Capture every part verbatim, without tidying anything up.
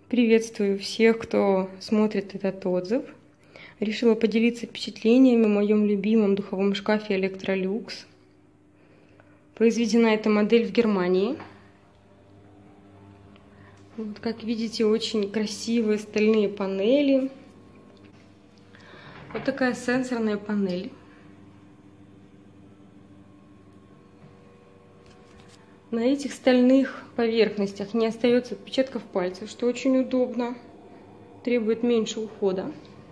Приветствую всех, кто смотрит этот отзыв. Решила поделиться впечатлениями о моем любимом духовом шкафе Electrolux. Произведена эта модель в Германии. Вот, как видите, очень красивые стальные панели. Вот такая сенсорная панель. На этих стальных поверхностях не остается отпечатков пальцев, что очень удобно, требует меньше ухода.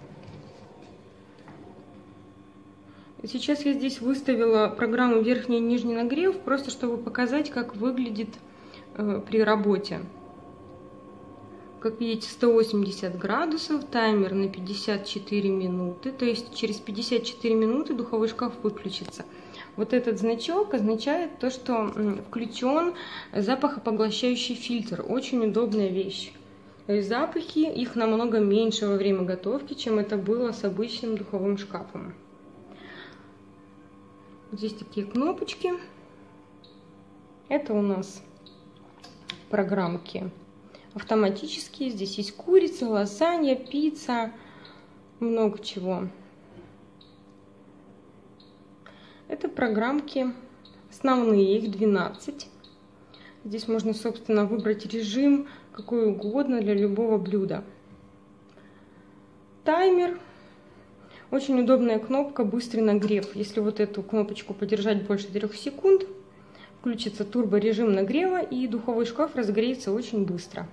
Сейчас я здесь выставила программу верхний и нижний нагрев, просто чтобы показать, как выглядит э, при работе. Как видите, сто восемьдесят градусов, таймер на пятьдесят четыре минуты, то есть через пятьдесят четыре минуты духовой шкаф выключится. Вот этот значок означает то, что включен запахопоглощающий фильтр. Очень удобная вещь. И запахи, их намного меньше во время готовки, чем это было с обычным духовым шкафом. Здесь такие кнопочки. Это у нас программки автоматические. Здесь есть курица, лазанья, пицца, много чего. Это программки основные, их двенадцать. Здесь можно, собственно, выбрать режим какой угодно для любого блюда. Таймер. Очень удобная кнопка «Быстрый нагрев». Если вот эту кнопочку подержать больше трех секунд, включится турборежим нагрева, и духовой шкаф разогреется очень быстро.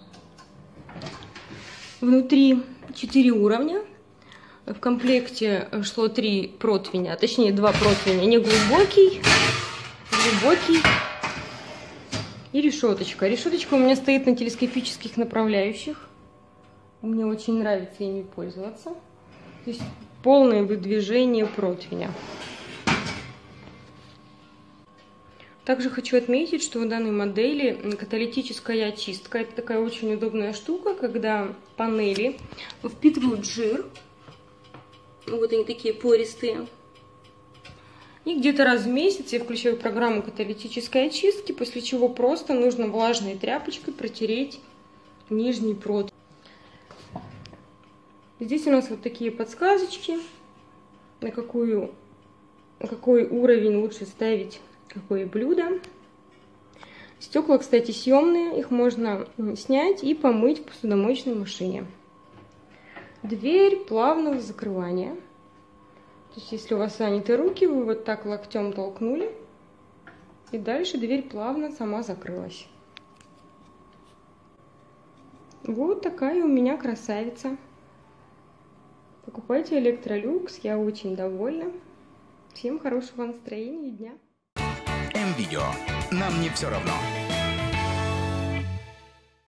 Внутри четыре уровня. В комплекте шло три противня, точнее два противня, не глубокий, глубокий и решеточка. Решеточка у меня стоит на телескопических направляющих. Мне очень нравится ими пользоваться. То есть полное выдвижение противня. Также хочу отметить, что в данной модели каталитическая очистка. Это такая очень удобная штука, когда панели впитывают жир. Вот они такие пористые. И где-то раз в месяц я включаю программу каталитической очистки, после чего просто нужно влажной тряпочкой протереть нижний противень. Здесь у нас вот такие подсказочки, на, какую, на какой уровень лучше ставить какое блюдо. Стекла, кстати, съемные, их можно снять и помыть в посудомоечной машине. Дверь плавного закрывания. То есть, если у вас заняты руки, вы вот так локтем толкнули, и дальше дверь плавно сама закрылась. Вот такая у меня красавица. Покупайте Electrolux, я очень довольна. Всем хорошего настроения и дня. М-Видео. Нам не все равно.